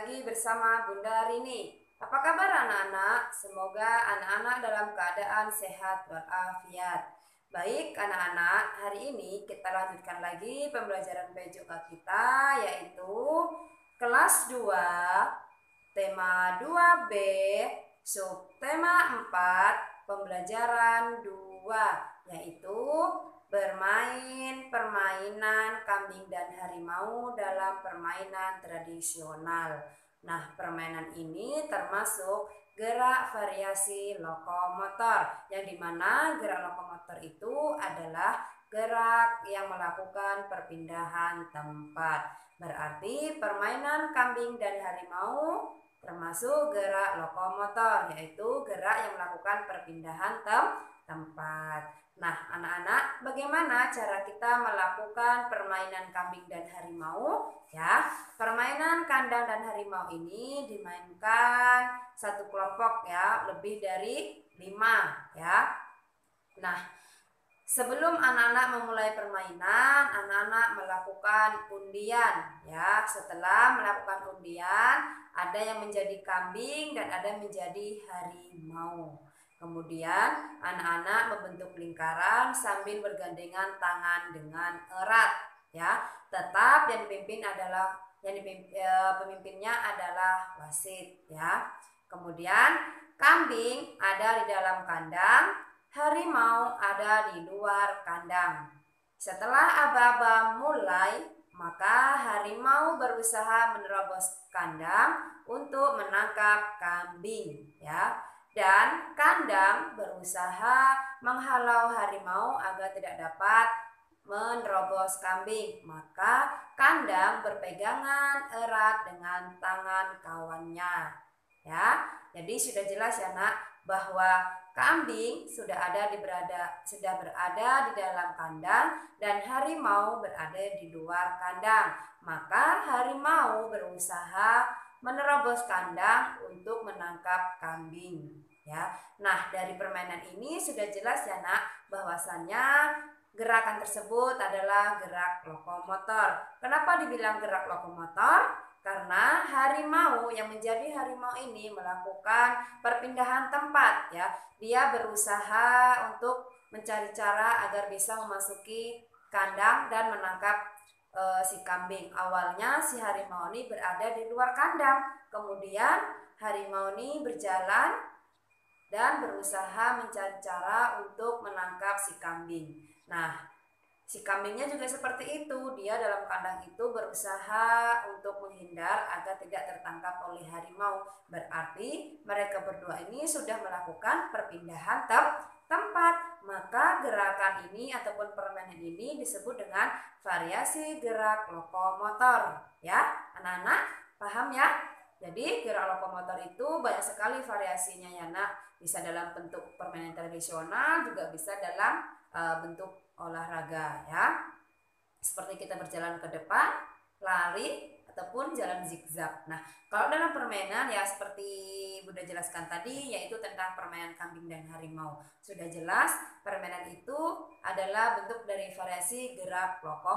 lagi bersama Bunda Rini. Apa kabar anak-anak? Semoga anak-anak dalam keadaan sehat walafiat. Baik anak-anak, hari ini kita lanjutkan lagi pembelajaran PJOK kita, yaitu kelas 2, tema 2B, subtema 4, pembelajaran 2, yaitu bermain permainan kambing dan harimau dalam permainan tradisional. Nah, permainan ini termasuk gerak variasi lokomotor, yang dimana gerak lokomotor itu adalah gerak yang melakukan perpindahan tempat. Berarti permainan kambing dan harimau termasuk gerak lokomotor, yaitu gerak yang melakukan perpindahan tempat. Nah, anak-anak, bagaimana cara kita melakukan permainan kambing dan harimau? Ya, permainan kandang dan harimau ini dimainkan satu kelompok ya, lebih dari 5 ya. Nah, sebelum anak-anak memulai permainan, anak-anak melakukan undian ya. Setelah melakukan undian, ada yang menjadi kambing dan ada yang menjadi harimau. Kemudian anak-anak membentuk lingkaran sambil bergandengan tangan dengan erat ya. Tetap yang dipimpin adalah pemimpinnya adalah wasit ya. Kemudian kambing ada di dalam kandang, harimau ada di luar kandang. Setelah aba-aba mulai, maka harimau berusaha menerobos kandang untuk menangkap kambing ya. Dan kandang berusaha menghalau harimau agar tidak dapat menerobos kambing. Maka kandang berpegangan erat dengan tangan kawannya ya. Jadi sudah jelas ya nak, bahwa kambing sudah berada di dalam kandang dan harimau berada di luar kandang. Maka harimau berusaha menerobos kandang untuk menangkap kambing ya. Nah, dari permainan ini sudah jelas ya nak, bahwasannya gerakan tersebut adalah gerak lokomotor. Kenapa dibilang gerak lokomotor? Karena harimau yang menjadi harimau ini melakukan perpindahan tempat ya. Dia berusaha untuk mencari cara agar bisa memasuki kandang dan menangkap si kambing. Awalnya si harimau ini berada di luar kandang, kemudian harimau ini berjalan dan berusaha mencari cara untuk menangkap si kambing. Nah, si kambingnya juga seperti itu, dia dalam kandang itu berusaha untuk menghindar agar tidak tertangkap oleh harimau. Berarti mereka berdua ini sudah melakukan perpindahan tempat. Maka gerakan ini ataupun permainan ini disebut dengan variasi gerak lokomotor ya. Anak-anak paham ya? Jadi gerak lokomotor itu banyak sekali variasinya ya nak. Bisa dalam bentuk permainan tradisional, juga bisa dalam bentuk olahraga ya. Seperti kita berjalan ke depan, lari, ataupun jalan zigzag. Nah, kalau dalam permainan ya seperti Bunda jelaskan tadi, yaitu tentang permainan kambing dan harimau. Sudah jelas permainan itu adalah bentuk dari variasi gerak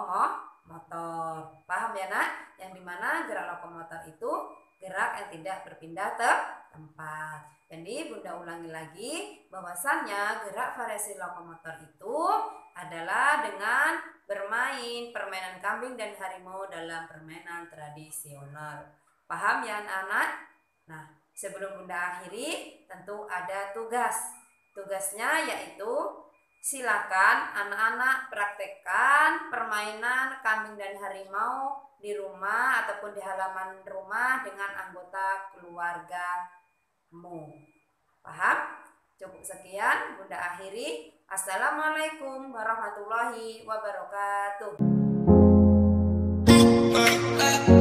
lokomotor. Paham ya nak? Yang dimana gerak lokomotor itu gerak yang tidak berpindah tempat. Jadi Bunda ulangi lagi, bahwasannya gerak variasi lokomotor itu adalah dengan bermain permainan kambing dan harimau dalam permainan tradisional. Paham ya anak-anak? Nah, sebelum Bunda akhiri, tentu ada tugas. Tugasnya yaitu silakan anak-anak praktekkan permainan kambing dan harimau di rumah ataupun di halaman rumah dengan anggota keluargamu. Paham? Cukup sekian, Bunda akhiri. Assalamualaikum warahmatullahi wabarakatuh.